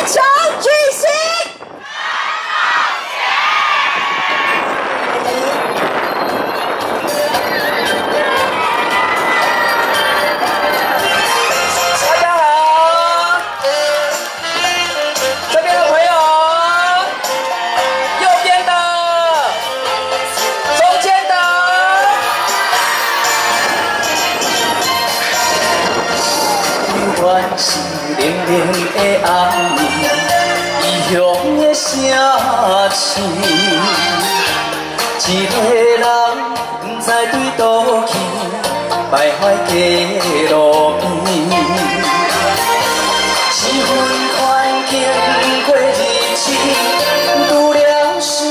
超巨星。大家好，这边的朋友，右边的，中间的。原是冷冷的暗暝，异乡的城市，一个人不知对倒去，徘徊街路边。一份环境过日子，拄了想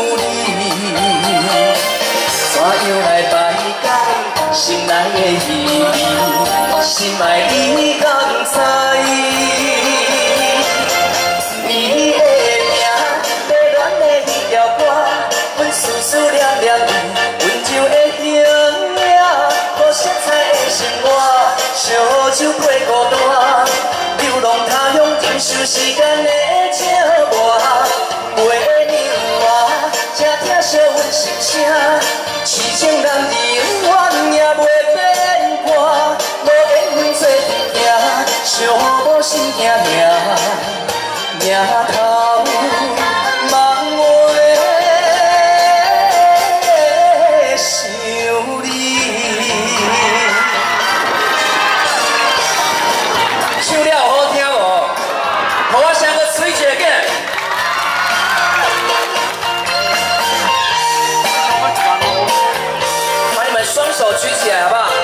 你，怎样来排解心内的疑义？心爱你敢知？你的名，迷恋的迄条歌，阮思思念念你，温柔的形影，无色彩的生活，烧酒配孤单，流浪他乡，忍受时间的折磨，袂念我，才疼惜阮心声，痴情人永远也袂变卦。小无心惊命，命头梦话想你。唱了有好听无？互我上个吹一下个。把你们双手举起来，好不好？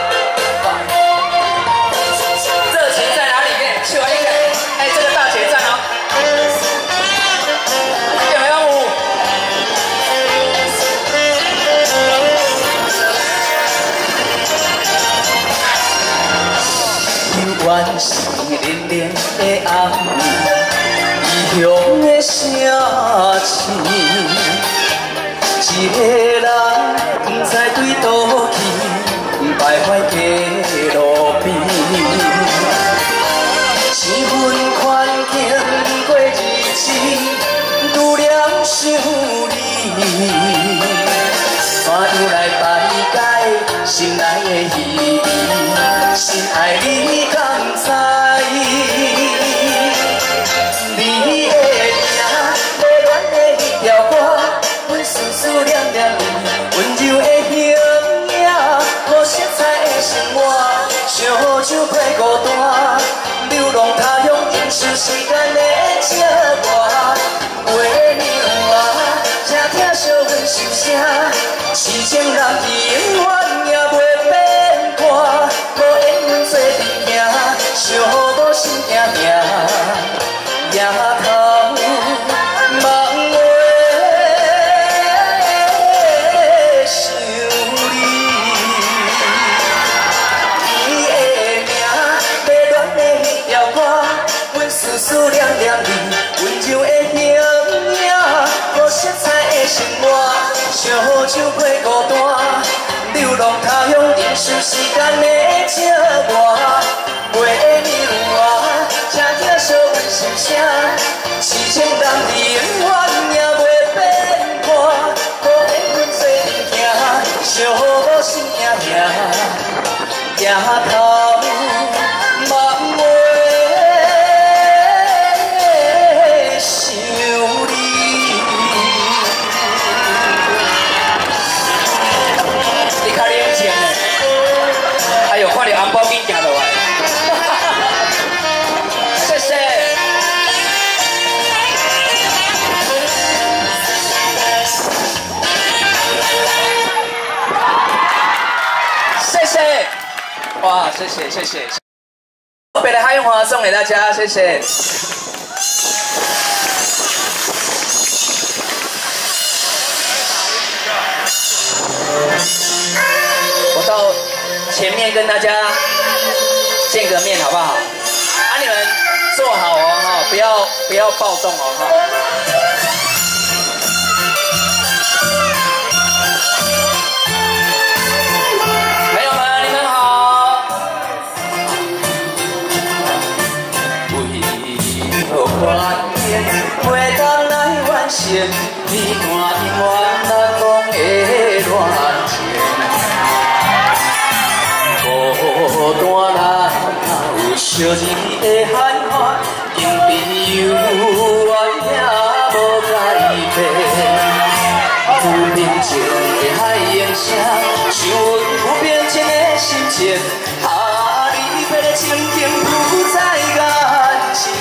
原是冷冷的暗暝，异乡的城市，一个人不知对倒去，徘徊街路边。一份环境过日子，拄了想你，怎样来排解心内的疑义？心爱你敢知？你的名，迷恋的迄条歌，阮思思念念你，温柔的形影，无色彩的生活，烧酒配孤单，流浪他乡，忍受时间的折磨，袂念我，才疼惜阮心声，痴情人永远也袂变卦。小无心惊惊，夜头梦话想你。你的名，迷恋的迄条歌，阮思思念念你，温柔的形影，无色彩的生活，烧酒配孤单，流浪他乡，忍受时间的折磨。袂念我，才疼惜阮心声，痴情人永远也袂变卦，无缘阮做阵行，小无心惊惊，夜头梦话想你。你较冷静诶，哎呦，看到红包紧行落来。哇，谢谢谢谢，北的哈运华送给大家，谢谢。我到前面跟大家见个面好不好？啊，你们坐好哦哈，不要暴动哦哈。朋友们，你们好。为何前，你看永远难忘的恋情。孤单人有小字的喊喊，因为犹原也无改变。不平静的海涌声，像阮不平静的心情。离别的情景不再感情。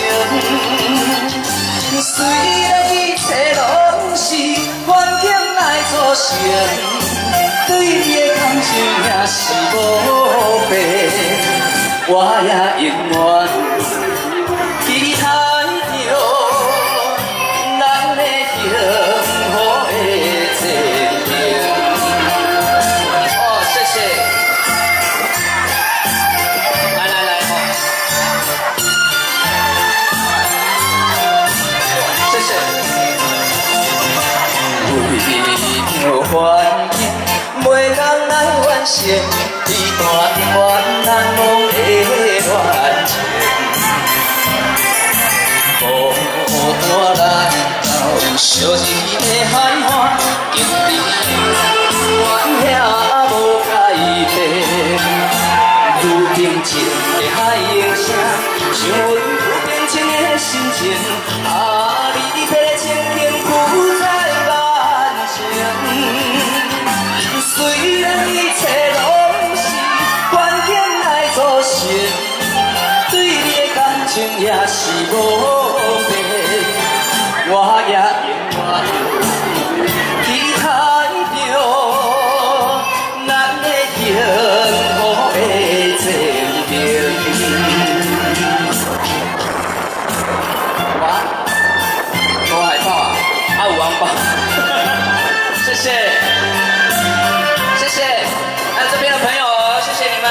虽然一切拢是环境来造成，对你的感情也是无变，我也永远期待着咱的幸福的前程。哦，谢谢。来，谢谢。为着环境，袂当来完成一段永难忘的恋情。孤单人有小字的喊喊，经历永远也无改变。如平静的海涌声，像阮不平静的心情。离别的情景不再感情。虽然一切拢是环境来造成，对你的感情也是无变，我也永远期待着咱的幸福的前程。哇，多海报啊！有王八，谢谢。谢谢，还有这边的朋友，谢谢你们。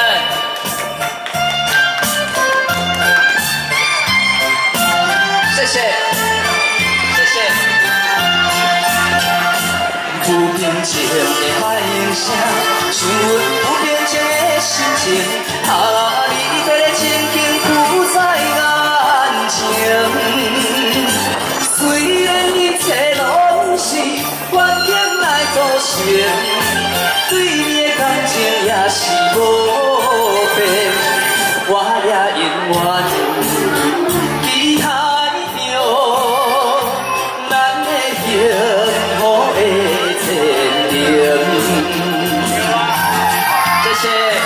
谢谢，谢谢。不平静的海涌声，像阮不平静的心情。离别的情景不再感情。虽然一切拢是环境来造成。对你的感情也是无变，我也永远期待着咱的幸福的前程。谢谢。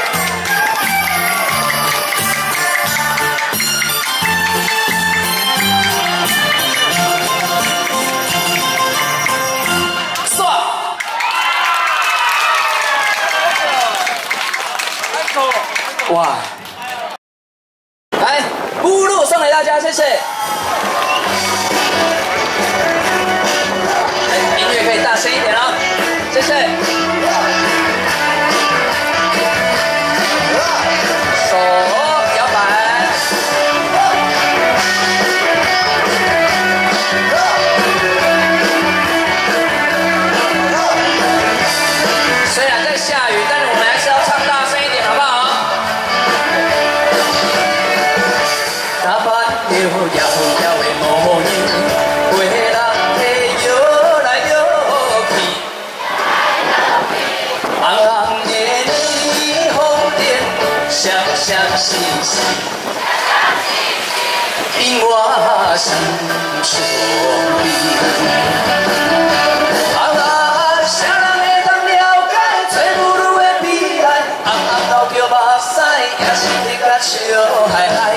哇！来，呼噜送给大家，谢谢。音乐可以大声一点哦，谢谢。手摇摆。虽然在下雨，但是我们还是要唱大声一点，好不好？打扮了摇摇的模样，陪人的摇来摇去，红红的霓虹灯，闪闪烁烁，引我心出美。啥人会当了解做母女的悲哀？红红流着目屎，也是迄个笑嗨嗨。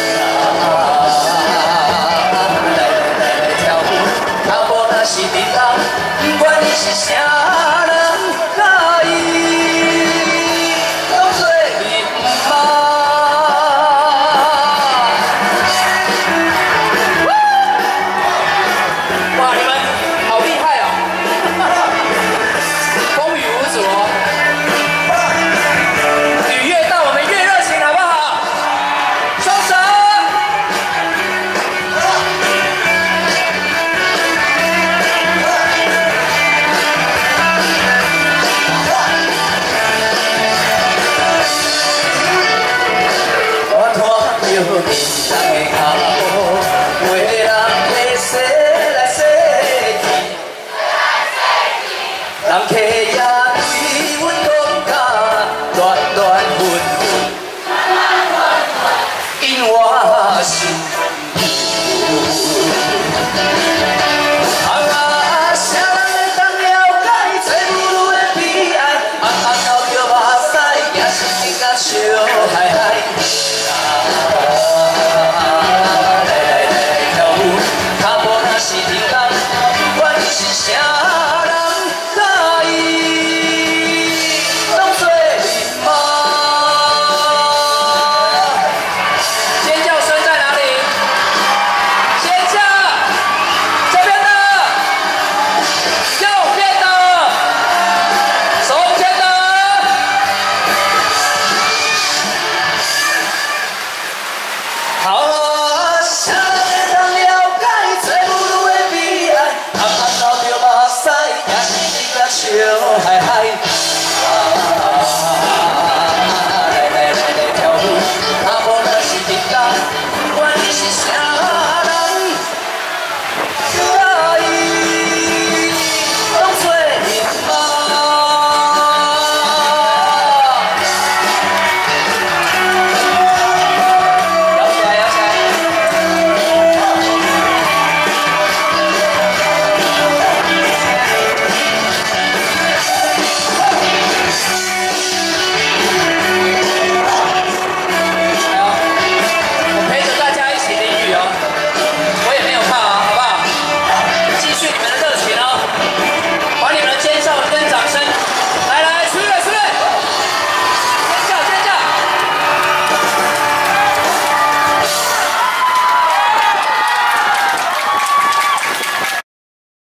是伫当，不管你是啥人，甲伊当作面貌。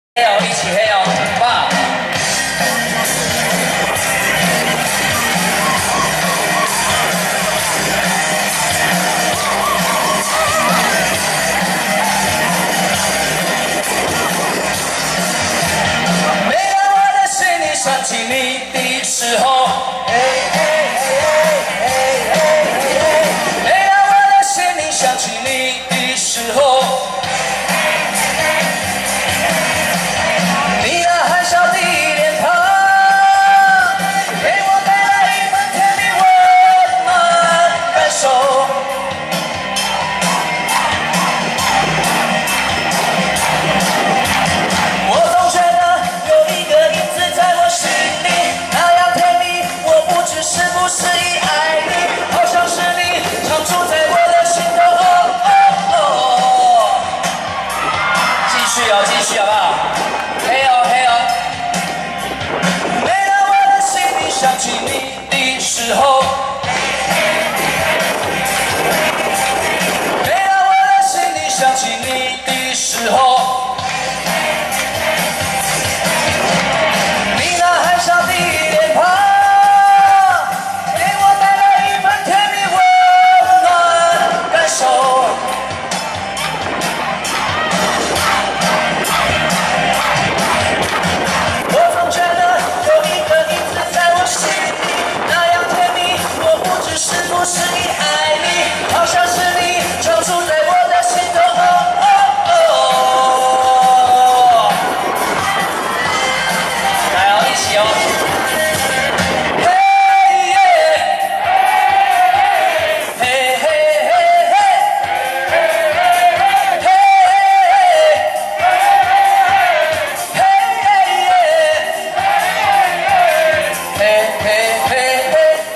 嘿哦，一起嘿哦，好不好？每当我的心里想起你的时候，每当我的心里想起你的时候。 继续好不好？嘿哦嘿哦！每当我的心里想起你的时候，每当我的心里想起你的时候，你那含笑的脸庞，给我带来一份甜蜜温暖感受。 不是你爱你，好像是你常驻在我的心头。来哦，一起哦。嘿耶，嘿嘿嘿嘿，嘿嘿嘿嘿。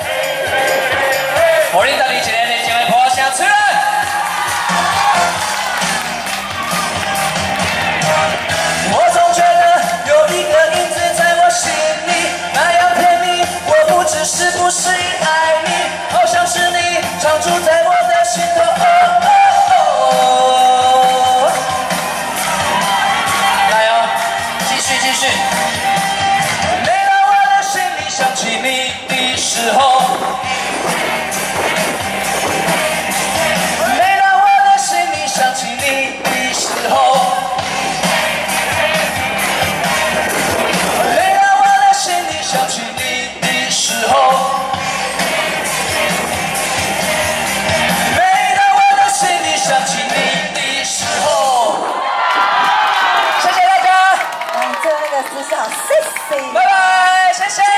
我领导你一个年轻的破声出来！我总觉得有一个影子在我心里，那样甜蜜。我不知是不是因爱你，好像是你常驻在我的心头。来哦，继续继续。每当我的心里想起你的时候。 想起你的时候，每当我的心里想起你的时候，每当我的心里想起你的时候，谢谢大家， 最后一个私校，谢谢， 拜拜，谢谢。